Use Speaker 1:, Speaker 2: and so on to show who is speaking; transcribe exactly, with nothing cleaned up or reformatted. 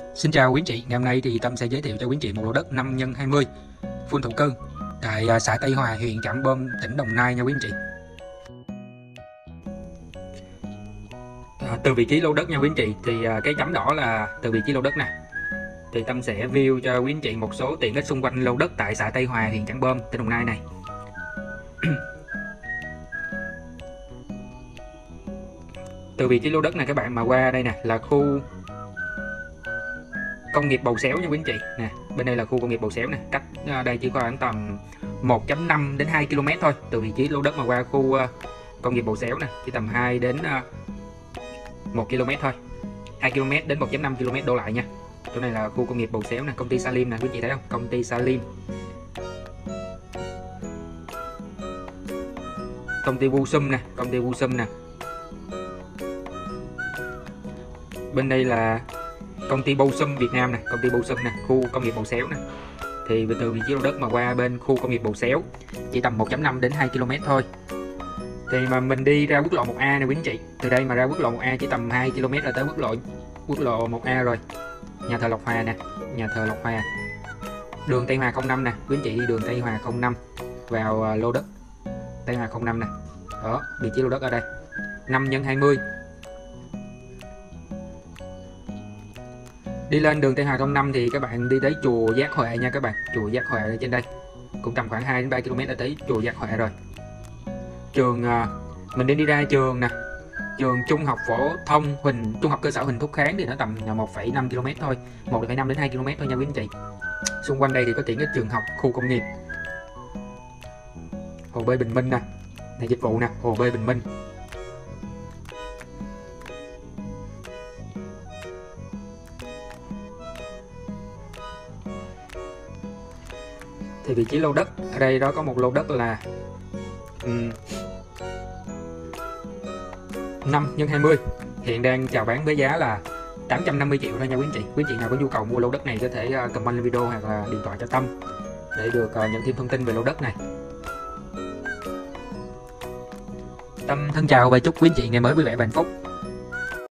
Speaker 1: Xin chào quý anh chị, ngày hôm nay thì Tâm sẽ giới thiệu cho quý anh chị một lô đất năm nhân hai mươi full thổ cư tại à, xã Tây Hòa, huyện Trảng Bom, tỉnh Đồng Nai nha quý anh chị. À, từ vị trí lô đất nha quý anh chị, thì à, cái chấm đỏ là từ vị trí lô đất nè. Thì Tâm sẽ view cho quý anh chị một số tiện ích xung quanh lô đất tại xã Tây Hòa, huyện Trảng Bom, tỉnh Đồng Nai này. Từ vị trí lô đất này các bạn mà qua đây nè là khu công nghiệp Bầu Xéo nha quý anh chị nè. Bên đây là khu công nghiệp Bầu Xéo nè, cách đây chỉ khoảng tầm một phẩy năm đến hai ki lô mét thôi. Từ vị trí lô đất mà qua khu công nghiệp Bầu Xéo nè chỉ tầm hai đến một ki lô mét thôi, hai ki lô mét đến một phẩy năm ki lô mét đổ lại nha. Chỗ này là khu công nghiệp Bầu Xéo nè, công ty Salim nè quý anh chị thấy không, công ty Salim, công ty Vusum nè, công ty Vusum nè. Bên đây là công ty Bosum Việt Nam nè, công ty Bosum nè, khu công nghiệp Bầu Xéo nè. Thì từ vị trí lô đất mà qua bên khu công nghiệp Bầu Xéo chỉ tầm một phẩy năm đến hai ki lô mét thôi. Thì mà mình đi ra quốc lộ một A nè quý anh chị. Từ đây mà ra quốc lộ một A chỉ tầm hai ki lô mét là tới quốc lộ quốc lộ một A rồi. Nhà thờ Lộc Hòa nè, nhà thờ Lộc Hòa. Đường Tây Hòa không năm nè, quý anh chị đi đường Tây Hòa không năm vào lô đất Tây Hòa không năm nè. Đó, vị trí lô đất ở đây. năm nhân hai mươi. Đi lên đường Tây Hòa không năm thì các bạn đi tới chùa Giác Huệ nha các bạn. Chùa Giác Huệ ở trên đây cũng tầm khoảng hai đến ba ki lô mét là tới chùa Giác Huệ rồi. Trường mình đi đi ra trường nè, trường trung học phổ thông Huỳnh, trung học cơ sở Huỳnh Thúc Kháng thì nó tầm một phẩy năm ki lô mét thôi, một phẩy năm đến hai ki lô mét thôi nha quý anh chị. Xung quanh đây thì có tiện ích trường học, khu công nghiệp, hồ bơi Bình Minh nè, này dịch vụ nè, hồ bơi Bình Minh. Thì vị trí lô đất ở đây đó có một lô đất là um, năm nhân hai mươi, hiện đang chào bán với giá là tám trăm năm mươi triệu thôi nha quý anh chị. Quý anh chị nào có nhu cầu mua lô đất này có thể uh, comment lên video hoặc là điện thoại cho Tâm để được uh, nhận thêm thông tin về lô đất này. Tâm thân chào và chúc quý anh chị ngày mới vui vẻ và hạnh phúc.